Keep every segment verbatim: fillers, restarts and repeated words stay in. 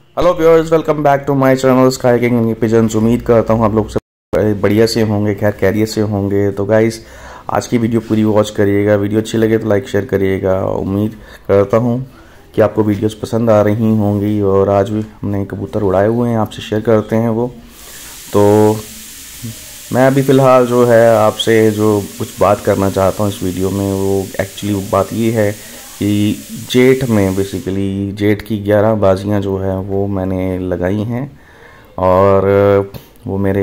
Hello viewers, welcome back to my channel Sky King Pigeons. उम्मीद करता हूँ आप लोग सब बढ़िया से होंगे, खैर कैरियर से होंगे। तो गाइस, आज की वीडियो पूरी वॉच करिएगा। वीडियो अच्छी लगे तो लाइक शेयर करिएगा। उम्मीद करता हूँ कि आपको वीडियोस पसंद आ रही होंगी। और आज भी हमने कबूतर उड़ाए हुए हैं, आपसे शेयर करते हैं वो। तो मैं अभी फ़िलहाल जो है आपसे जो कुछ बात करना चाहता हूँ इस वीडियो में, वो एक्चुअली बात ये है कि जेठ में बेसिकली जेठ की ग्यारह बाजियाँ जो है वो मैंने लगाई हैं। और वो मेरे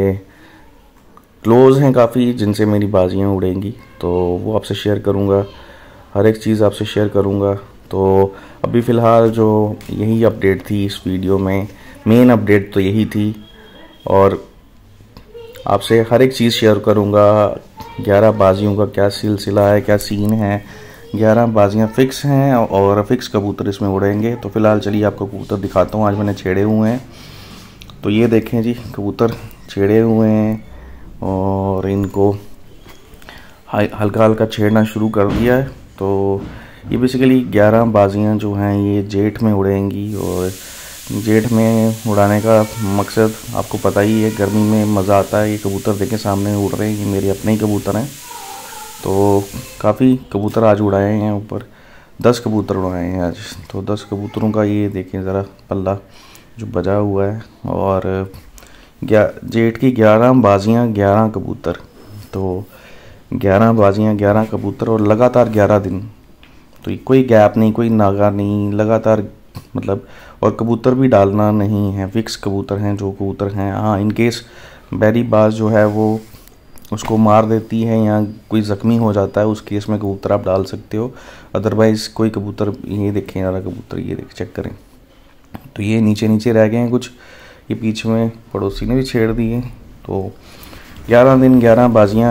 क्लोज़ हैं काफ़ी, जिनसे मेरी बाजियाँ उड़ेंगी। तो वो आपसे शेयर करूँगा, हर एक चीज़ आपसे शेयर करूँगा। तो अभी फ़िलहाल जो यही अपडेट थी इस वीडियो में, मेन अपडेट तो यही थी। और आपसे हर एक चीज़ शेयर करूँगा। ग्यारह बाजियों का क्या सिलसिला है, क्या सीन है। ग्यारह बाजियाँ फ़िक्स हैं और फ़िक्स कबूतर इसमें उड़ेंगे। तो फ़िलहाल चलिए आपको कबूतर दिखाता हूँ। आज मैंने छेड़े हुए हैं, तो ये देखें जी, कबूतर छेड़े हुए हैं और इनको हल्का हल्का छेड़ना शुरू कर दिया है। तो ये बेसिकली ग्यारह बाजियाँ जो हैं ये जेठ में उड़ेंगी। और जेठ में उड़ाने का मकसद आपको पता ही है, गर्मी में मज़ा आता है। ये कबूतर देखें सामने उड़ रहे हैं, ये मेरे अपने ही कबूतर हैं। तो काफ़ी कबूतर आज उड़ाए हैं, ऊपर दस कबूतर उड़ाए हैं आज। तो दस कबूतरों का ये देखें ज़रा पल्ला जो बजा हुआ है। और ग्या जेठ की ग्यारह बाजियाँ ग्यारह कबूतर। तो ग्यारह बाजियाँ ग्यारह कबूतर और लगातार ग्यारह दिन। तो कोई गैप नहीं, कोई नागा नहीं, लगातार मतलब। और कबूतर भी डालना नहीं है, फिक्स कबूतर हैं जो कबूतर हैं। हाँ, इनकेस बैरी बाज जो है वो उसको मार देती है या कोई ज़ख्मी हो जाता है, उस केस में कबूतर आप डाल सकते हो। अदरवाइज़ कोई कबूतर, ये देखें ज़रा कबूतर, ये देख चेक करें। तो ये नीचे नीचे रह गए हैं कुछ, ये पीछे में पड़ोसी ने भी छेड़ दिए। तो ग्यारह दिन ग्यारह बाजियाँ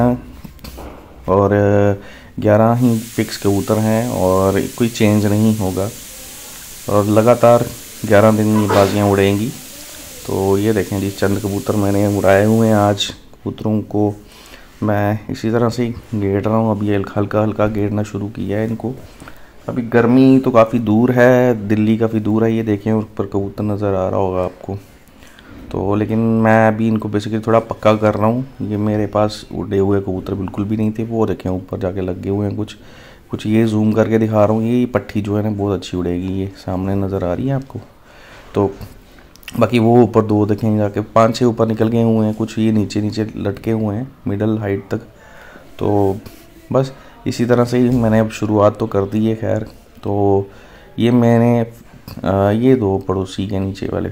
और ग्यारह ही फिक्स कबूतर हैं और कोई चेंज नहीं होगा। और लगातार ग्यारह दिन ये बाजियाँ उड़ेंगी। तो ये देखें जी, चंद कबूतर मैंने उड़ाए हुए हैं आज। कबूतरों को मैं इसी तरह से गेड़ रहा हूँ। अभी हल्का हल्का गेड़ना शुरू किया है इनको। अभी गर्मी तो काफ़ी दूर है, दिल्ली काफ़ी दूर है। ये देखें ऊपर कबूतर नज़र आ रहा होगा आपको। तो लेकिन मैं अभी इनको बेसिकली थोड़ा पक्का कर रहा हूँ। ये मेरे पास उड़े हुए कबूतर बिल्कुल भी नहीं थे, वो देखें ऊपर जाके लगे हुए हैं कुछ कुछ। ये जूम करके दिखा रहा हूँ, ये पट्टी जो है ना बहुत अच्छी उड़ेगी, ये सामने नज़र आ रही है आपको। तो बाकी वो ऊपर दो देखेंगे जाके, पाँच छः ऊपर निकल गए हुए हैं, कुछ ये नीचे नीचे लटके हुए हैं मिडल हाइट तक। तो बस इसी तरह से ही मैंने अब शुरुआत तो कर दी है खैर। तो ये मैंने आ, ये दो पड़ोसी के नीचे वाले,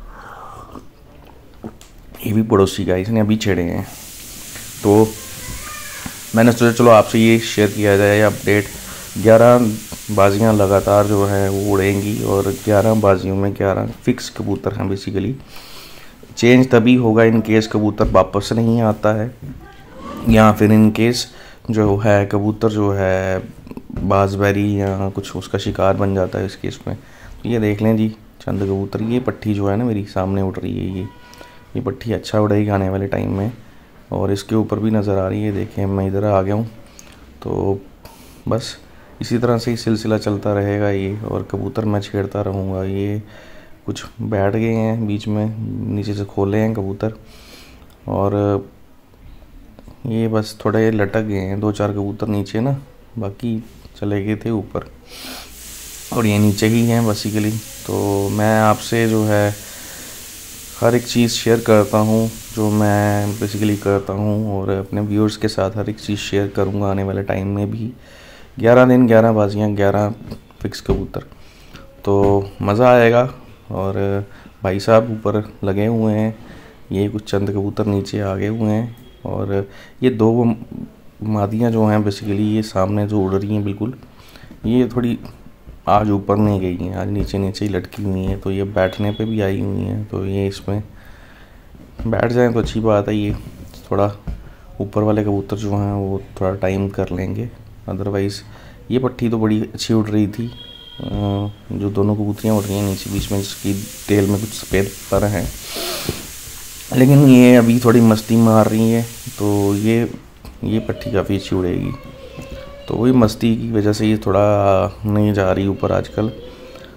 ये भी पड़ोसी का, इसने अभी छेड़े हैं। तो मैंने सोचा चलो आपसे ये शेयर किया जाए अपडेट। ग्यारह बाजियाँ लगातार जो है वो उड़ेंगी और ग्यारह बाजियों में ग्यारह फिक्स कबूतर हैं बेसिकली। चेंज तभी होगा इन केस कबूतर वापस नहीं आता है, या फिर इन केस जो है कबूतर जो है बाजबेरी या कुछ उसका शिकार बन जाता है इस केस में। तो ये देख लें जी, चंद कबूतर। ये पट्टी जो है ना मेरी सामने उड़ रही है, ये ये पट्टी अच्छा उड़ेगी आने वाले टाइम में। और इसके ऊपर भी नज़र आ रही है, देखें मैं इधर आ गया हूँ। तो बस इसी तरह से ही सिलसिला चलता रहेगा ये। और कबूतर मैं छेड़ता रहूँगा। ये कुछ बैठ गए हैं बीच में, नीचे से खोले हैं कबूतर। और ये बस थोड़े लटक गए हैं, दो चार कबूतर नीचे ना, बाकी चले गए थे ऊपर। और ये नीचे ही हैं बेसिकली। तो मैं आपसे जो है हर एक चीज़ शेयर करता हूँ जो मैं बेसिकली करता हूँ, और अपने व्यूअर्स के साथ हर एक चीज़ शेयर करूँगा आने वाले टाइम में भी। ग्यारह दिन ग्यारह बाजियाँ ग्यारह फिक्स कबूतर, तो मज़ा आएगा। और भाई साहब ऊपर लगे हुए हैं, ये कुछ चंद कबूतर नीचे आ गए हुए हैं। और ये दो मादियाँ जो हैं बेसिकली, ये सामने जो उड़ रही हैं बिल्कुल, ये थोड़ी आज ऊपर नहीं गई हैं, आज नीचे नीचे ही लटकी हुई हैं। तो ये बैठने पे भी आई हुई हैं। तो ये इसमें बैठ जाएं तो अच्छी बात है। ये थोड़ा ऊपर वाले कबूतर जो हैं वो थोड़ा टाइम कर लेंगे। अदरवाइज़ ये पट्टी तो बड़ी अच्छी उड़ रही थी, जो दोनों कबूतरियाँ उड़ रही हैं नीचे, बीच में जिसकी टेल में कुछ सफ़ेद पर हैं। लेकिन ये अभी थोड़ी मस्ती मार रही है। तो ये ये पट्टी काफ़ी अच्छी उड़ेगी। तो वही मस्ती की वजह से ये थोड़ा नहीं जा रही ऊपर आजकल।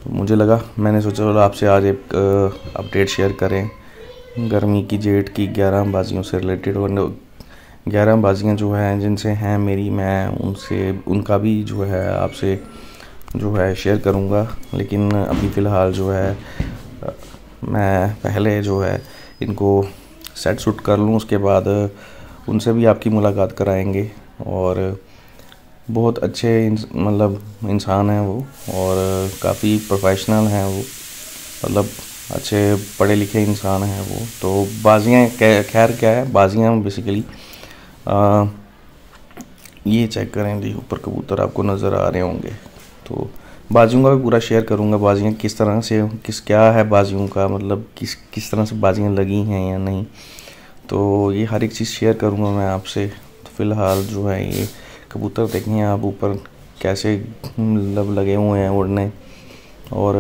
तो मुझे लगा, मैंने सोचा चलो आपसे आज एक अपडेट शेयर करें गर्मी की, जेठ की ग्यारह बाजियों से रिलेटेड। और ग्यारह बाजियाँ जो हैं जिनसे हैं मेरी, मैं उनसे उनका भी जो है आपसे जो है शेयर करूँगा। लेकिन अभी फ़िलहाल जो है मैं पहले जो है इनको सेट सूट कर लूँ, उसके बाद उनसे भी आपकी मुलाकात कराएंगे। और बहुत अच्छे मतलब इंसान हैं वो, और काफ़ी प्रोफेशनल हैं वो, मतलब अच्छे पढ़े लिखे इंसान हैं वो। तो बाजियाँ खैर क्या है, बाजियाँ बेसिकली ये चेक करें जी, ऊपर कबूतर आपको नज़र आ रहे होंगे। तो बाजियों का भी पूरा शेयर करूंगा, बाजियाँ किस तरह से, किस क्या है बाजियों का मतलब, किस किस तरह से बाजियाँ लगी हैं या नहीं, तो ये हर एक चीज़ शेयर करूंगा मैं आपसे। तो फ़िलहाल जो है ये कबूतर देखें आप ऊपर कैसे मतलब लगे हुए हैं उड़ने। और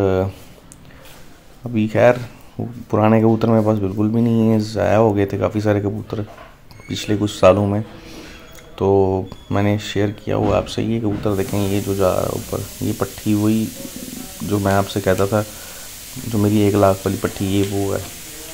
अभी खैर पुराने कबूतर मेरे पास बिल्कुल भी नहीं है, ज़ाया हो गए थे काफ़ी सारे कबूतर पिछले कुछ सालों में, तो मैंने शेयर किया हुआ आपसे। ये कबूतर देखें, ये जो जा रहा है ऊपर, ये पट्टी वही जो मैं आपसे कहता था, जो मेरी एक लाख वाली पट्टी, ये वो है।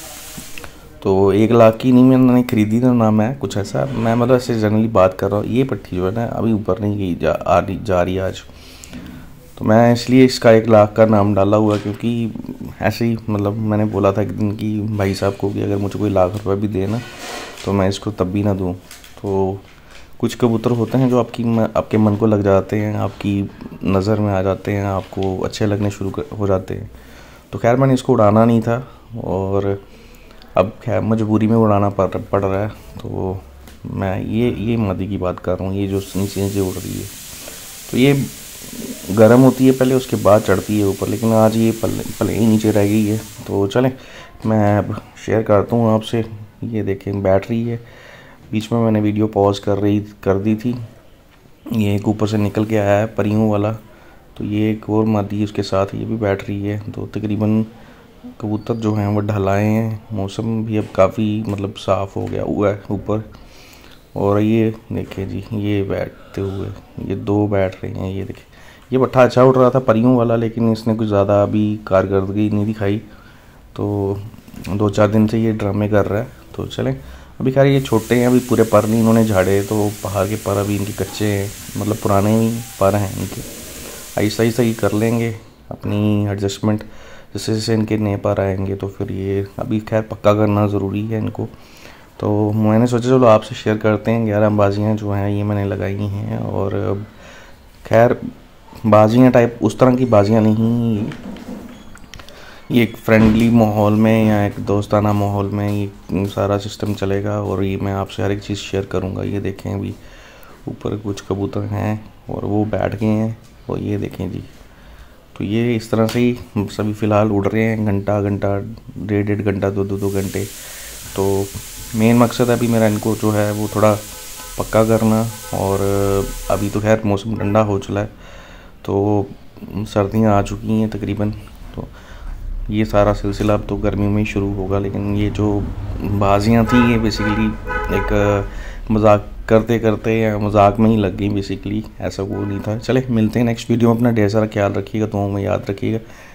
तो एक लाख की नहीं मैंने ख़रीदी ना, ना मैं कुछ ऐसा, मैं मतलब ऐसे जनरली बात कर रहा हूँ। ये पट्टी जो है ना अभी ऊपर नहीं गई, जा आ रही जा रही आज, तो मैं इसलिए इसका एक लाख का नाम डाला हुआ, क्योंकि ऐसे ही मतलब मैंने बोला था एक दिन कि भाई साहब को कि अगर मुझे कोई लाख रुपए भी देना तो मैं इसको तब भी ना दूँ। तो कुछ कबूतर होते हैं जो आपकी आपके मन को लग जाते हैं, आपकी नज़र में आ जाते हैं, आपको अच्छे लगने शुरू हो जाते हैं। तो खैर मैंने इसको उड़ाना नहीं था, और अब खैर मजबूरी में उड़ाना पड़ पड़ रहा है। तो मैं ये ये मादी की बात कर रहा हूँ, ये जो नीचे नीचे उड़ रही है। तो ये गर्म होती है पहले, उसके बाद चढ़ती है ऊपर, लेकिन आज ये पल पल ही नीचे रह गई है। तो चलें मैं अब शेयर करता हूँ आपसे। ये देखें बैठ रही है, बीच में मैंने वीडियो पॉज कर रही कर दी थी। ये एक ऊपर से निकल के आया है परियों वाला, तो ये एक और मादी उसके साथ, ये भी बैठ रही है। तो तकरीबन कबूतर जो हैं वो ढलाए हैं, मौसम भी अब काफ़ी मतलब साफ़ हो गया हुआ है ऊपर। और ये देखिए जी, ये बैठते हुए ये दो बैठ रहे हैं। ये देखिए, ये पट्ठा अच्छा उड़ रहा था परियों वाला, लेकिन इसने कुछ ज़्यादा अभी कारकर्दगी नहीं दिखाई, तो दो चार दिन से ये ड्रामे कर रहा है। तो चलें, अभी खैर ये छोटे हैं, अभी पूरे पर नहीं इन्होंने झाड़े, तो पहाड़ के पर अभी इनके कच्चे हैं, मतलब पुराने ही पर हैं इनके। ऐसा ऐसा ही कर लेंगे अपनी एडजस्टमेंट, जैसे जैसे इनके नए पर आएंगे तो फिर ये अभी खैर पक्का करना ज़रूरी है इनको। तो मैंने सोचा चलो आपसे शेयर करते हैं। ग्यारह बाजियाँ जो हैं ये मैंने लगाई हैं, और खैर बाजियाँ टाइप उस तरह की बाजियाँ नहीं, ये एक फ्रेंडली माहौल में या एक दोस्ताना माहौल में ये सारा सिस्टम चलेगा। और ये मैं आपसे हर एक चीज़ शेयर करूँगा। ये देखें अभी ऊपर कुछ कबूतर हैं और वो बैठ गए हैं, और ये देखें जी, तो ये इस तरह से ही सभी फ़िलहाल उड़ रहे हैं, घंटा घंटा डेढ़ डेढ़ घंटा दो दो दो घंटे। तो मेन मकसद अभी मेरा इनको जो है वो थोड़ा पक्का करना। और अभी तो खैर मौसम ठंडा हो चला है, तो सर्दियाँ आ चुकी हैं तकरीबन, तो ये सारा सिलसिला अब तो गर्मी में ही शुरू होगा। लेकिन ये जो बाजियाँ थी ये बेसिकली एक मजाक करते करते या मजाक में ही लग गई बेसिकली, ऐसा वो नहीं था। चले मिलते हैं नेक्स्ट वीडियो में, अपना ढेर सारा ख्याल रखिएगा, दुआओं में याद रखिएगा।